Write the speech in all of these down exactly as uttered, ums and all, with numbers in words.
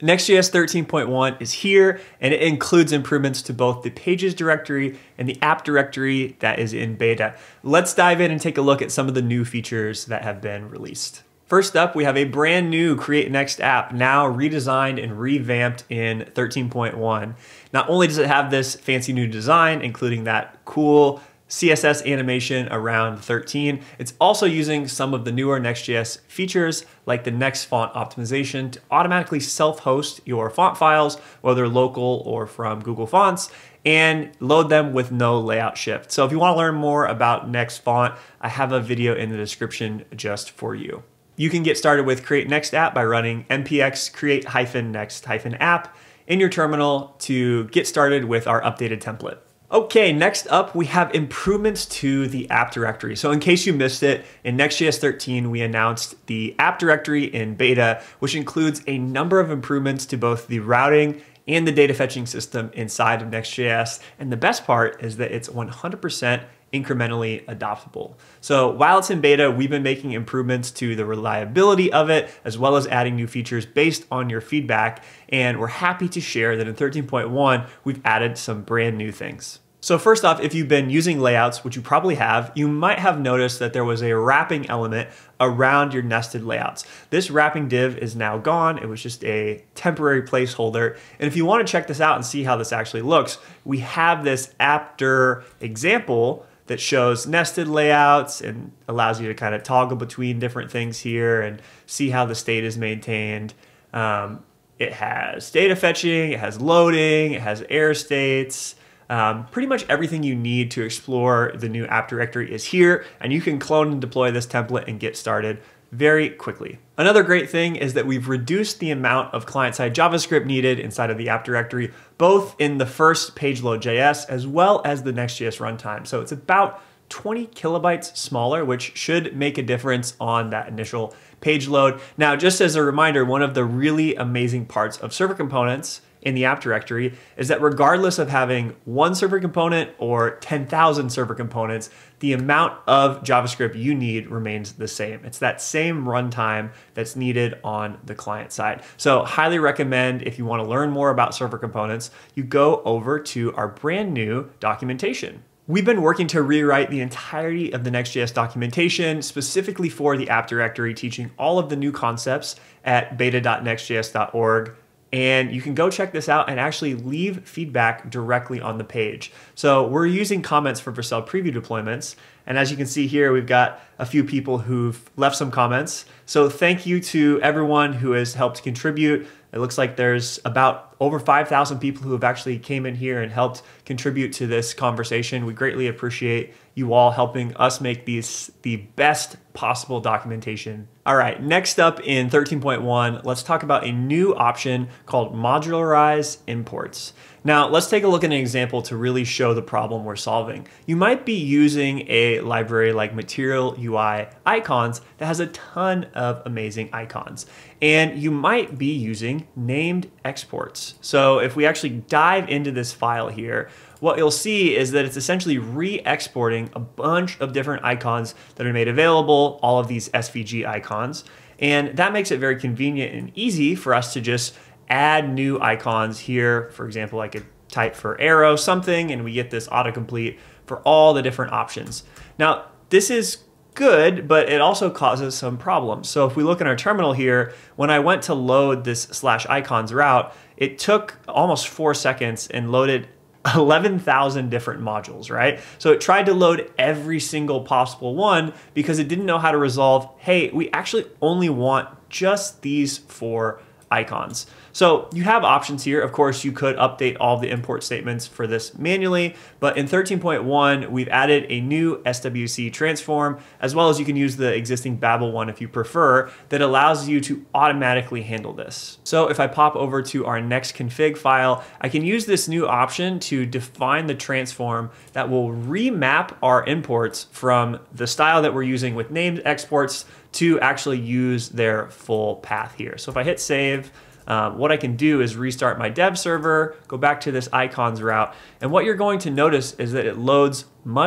Next.js thirteen point one is here, and it includes improvements to both the pages directory and the app directory that is in beta. Let's dive in and take a look at some of the new features that have been released. First up, we have a brand new Create Next app, now redesigned and revamped in thirteen point one. Not only does it have this fancy new design, including that cool C S S animation around thirteen, it's also using some of the newer Next.js features like the Next font optimization to automatically self-host your font files, whether local or from Google Fonts, and load them with no layout shift. So if you want to learn more about Next font, I have a video in the description just for you. You can get started with Create Next app by running npx create-next-app in your terminal to get started with our updated template. Okay, next up, we have improvements to the app directory. So in case you missed it, in Next.js thirteen, we announced the app directory in beta, which includes a number of improvements to both the routing and the data fetching system inside of Next.js. And the best part is that it's one hundred percent incrementally adoptable. So while it's in beta, we've been making improvements to the reliability of it, as well as adding new features based on your feedback. And we're happy to share that in thirteen point one, we've added some brand new things. So first off, if you've been using layouts, which you probably have, you might have noticed that there was a wrapping element around your nested layouts. This wrapping div is now gone. It was just a temporary placeholder. And if you want to check this out and see how this actually looks, we have this after example that shows nested layouts and allows you to kind of toggle between different things here and see how the state is maintained. Um, it has data fetching, it has loading, it has error states. Um, pretty much everything you need to explore the new app directory is here, and you can clone and deploy this template and get started very quickly. Another great thing is that we've reduced the amount of client-side JavaScript needed inside of the app directory, both in the first page load J S as well as the Next.js runtime. So it's about twenty kilobytes smaller, which should make a difference on that initial page load. Now, just as a reminder, one of the really amazing parts of server components in the app directory is that regardless of having one server component or ten thousand server components, the amount of JavaScript you need remains the same. It's that same runtime that's needed on the client side. So highly recommend, if you want to learn more about server components, you go over to our brand new documentation. We've been working to rewrite the entirety of the Next.js documentation specifically for the app directory, teaching all of the new concepts at beta dot next J S dot org. And you can go check this out and actually leave feedback directly on the page. So we're using comments for Vercel preview deployments. And as you can see here, we've got a few people who've left some comments. So thank you to everyone who has helped contribute. It looks like there's about over five thousand people who have actually came in here and helped contribute to this conversation. We greatly appreciate you all helping us make these the best possible documentation. All right, next up in thirteen point one, let's talk about a new option called Modularize imports. Now, let's take a look at an example to really show the problem we're solving. You might be using a library like Material U I Icons that has a ton of amazing icons. And you might be using named exports. So if we actually dive into this file here, what you'll see is that it's essentially re-exporting a bunch of different icons that are made available, all of these S V G icons. And that makes it very convenient and easy for us to just add new icons here. For example, I could type for arrow something and we get this autocomplete for all the different options. Now, this is good, but it also causes some problems. So if we look in our terminal here, when I went to load this slash icons route, it took almost four seconds and loaded eleven thousand different modules, right? So it tried to load every single possible one because it didn't know how to resolve, hey, we actually only want just these four icons. So you have options here. Of course, you could update all the import statements for this manually, but in thirteen point one, we've added a new S W C transform, as well as you can use the existing Babel one if you prefer, that allows you to automatically handle this. So if I pop over to our next config file, I can use this new option to define the transform that will remap our imports from the style that we're using with named exports to actually use their full path here. So if I hit save, Um, what I can do is restart my dev server, go back to this icons route, and what you're going to notice is that it loads much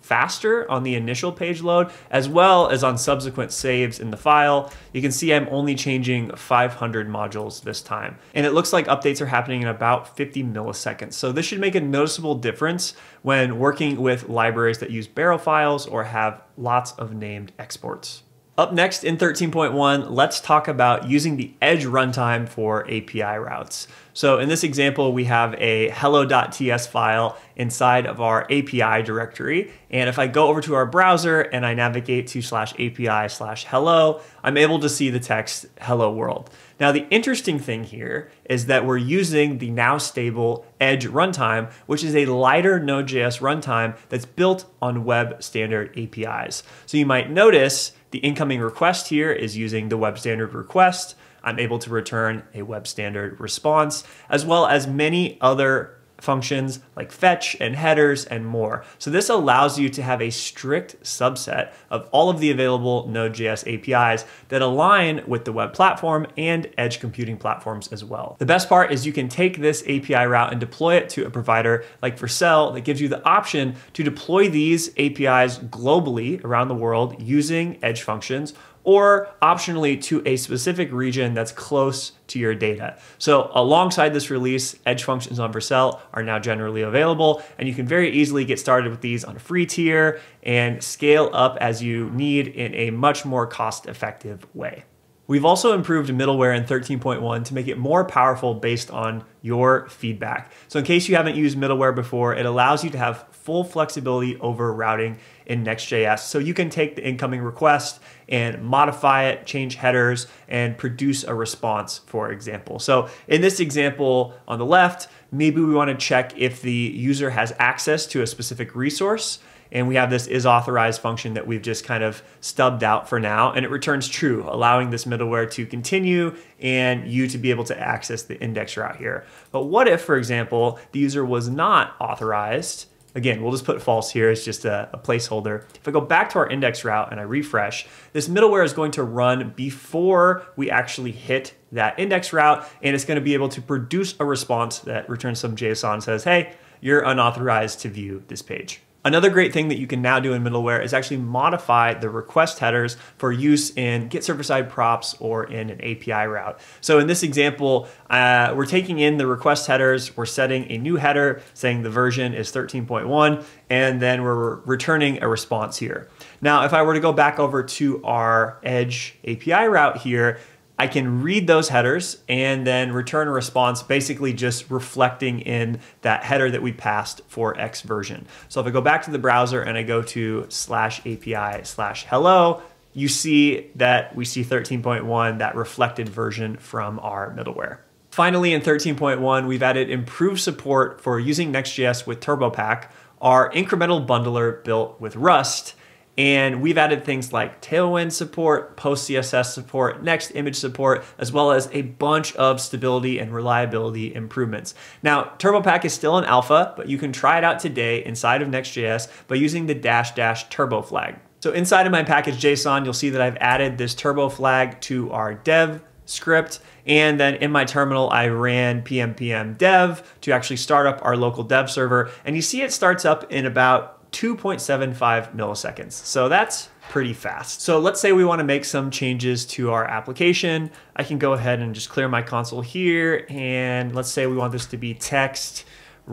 faster on the initial page load, as well as on subsequent saves in the file. You can see I'm only changing five hundred modules this time. And it looks like updates are happening in about fifty milliseconds. So this should make a noticeable difference when working with libraries that use barrel files or have lots of named exports. Up next in thirteen point one, let's talk about using the Edge runtime for A P I routes. So in this example, we have a hello.ts file inside of our A P I directory. And if I go over to our browser and I navigate to slash API slash hello, I'm able to see the text hello world. Now, the interesting thing here is that we're using the now stable Edge runtime, which is a lighter Node.js runtime that's built on web standard A P Is. So you might notice the incoming request here is using the web standard request. I'm able to return a web standard response, as well as many other functions like fetch and headers and more. So this allows you to have a strict subset of all of the available Node.js A P Is that align with the web platform and edge computing platforms as well. The best part is you can take this A P I route and deploy it to a provider like Vercel that gives you the option to deploy these A P Is globally around the world using edge functions, or optionally to a specific region that's close to your data. So alongside this release, Edge functions on Vercel are now generally available, and you can very easily get started with these on a free tier and scale up as you need in a much more cost-effective way. We've also improved middleware in thirteen point one to make it more powerful based on your feedback. So in case you haven't used middleware before, it allows you to have full flexibility over routing in Next.js. So you can take the incoming request and modify it, change headers, and produce a response, for example. So in this example on the left, maybe we want to check if the user has access to a specific resource. And we have this isAuthorize function that we've just kind of stubbed out for now, and it returns true, allowing this middleware to continue and you to be able to access the index route here. But what if, for example, the user was not authorized? Again, we'll just put false here as just a, a placeholder. If I go back to our index route and I refresh, this middleware is going to run before we actually hit that index route, and it's going to be able to produce a response that returns some JSON and says, hey, you're unauthorized to view this page. Another great thing that you can now do in middleware is actually modify the request headers for use in get server-side props or in an A P I route. So in this example, uh, we're taking in the request headers, we're setting a new header saying the version is thirteen point one, and then we're returning a response here. Now, if I were to go back over to our Edge A P I route here, I can read those headers and then return a response, basically just reflecting in that header that we passed for X version. So if I go back to the browser and I go to slash API slash hello, you see that we see thirteen point one, that reflected version from our middleware. Finally, in thirteen point one, we've added improved support for using Next.js with Turbopack, our incremental bundler built with Rust. And we've added things like Tailwind support, post C S S support, next image support, as well as a bunch of stability and reliability improvements. Now, Turbopack is still in alpha, but you can try it out today inside of Next.js by using the dash dash turbo flag. So inside of my package.json, you'll see that I've added this turbo flag to our dev script. And then in my terminal, I ran pm pm dev to actually start up our local dev server. And you see it starts up in about two point seven five milliseconds. So that's pretty fast. So let's say we want to make some changes to our application. I can go ahead and just clear my console here. And let's say we want this to be text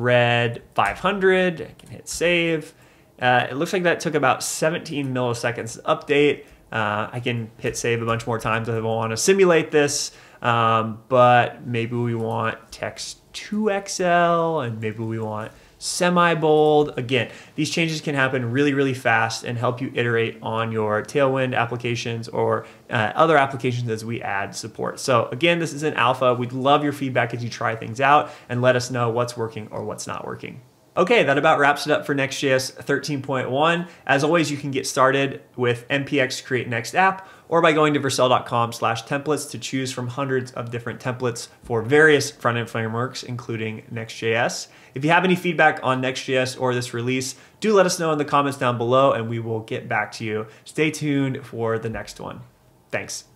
red five hundred. I can hit save. Uh, it looks like that took about seventeen milliseconds to update. Uh, I can hit save a bunch more times if I want to simulate this. Um, but maybe we want text two X L, and maybe we want semi-bold. Again, these changes can happen really, really fast and help you iterate on your Tailwind applications or uh, other applications as we add support. So again, this is an alpha. We'd love your feedback as you try things out and let us know what's working or what's not working. Okay, that about wraps it up for Next.js thirteen point one. As always, you can get started with npx create next app or by going to vercel dot com slash templates to choose from hundreds of different templates for various front-end frameworks, including Next.js. If you have any feedback on Next.js or this release, do let us know in the comments down below and we will get back to you. Stay tuned for the next one. Thanks.